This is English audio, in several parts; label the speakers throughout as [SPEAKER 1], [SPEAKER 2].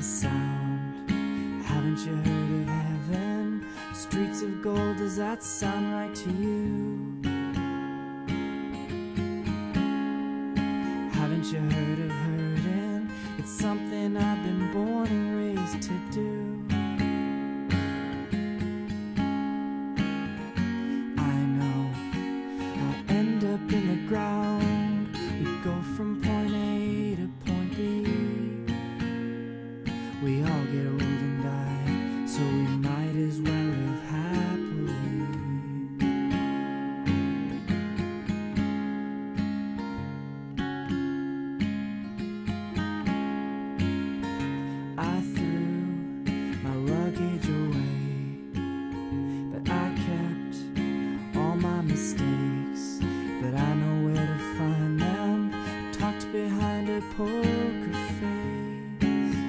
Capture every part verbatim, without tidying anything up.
[SPEAKER 1] the sound. Haven't you heard of heaven? Streets of gold, does that sound right to you? Haven't you heard of hurting? It's something I've been born and raised to do. I know I'll end up in the ground. We go from point A to point B. We all get old and die, so we might as well live happily. I threw my luggage away, but I kept all my mistakes. But I know where to find them, tucked behind a poker face.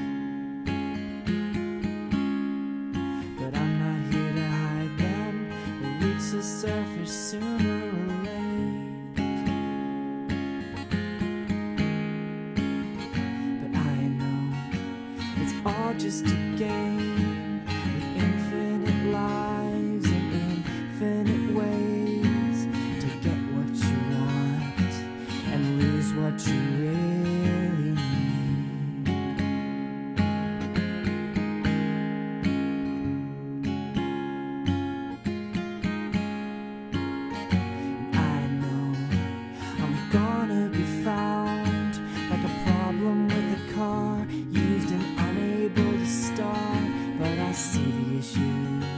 [SPEAKER 1] But I'm not here to hide them, they'll reach the surface sooner or late. But I know it's all just a game, with infinite lives and infinite ways to get what you want and lose what you really need. And I know I'm gonna be found like a problem with a car, used and unable to start. But I see the issues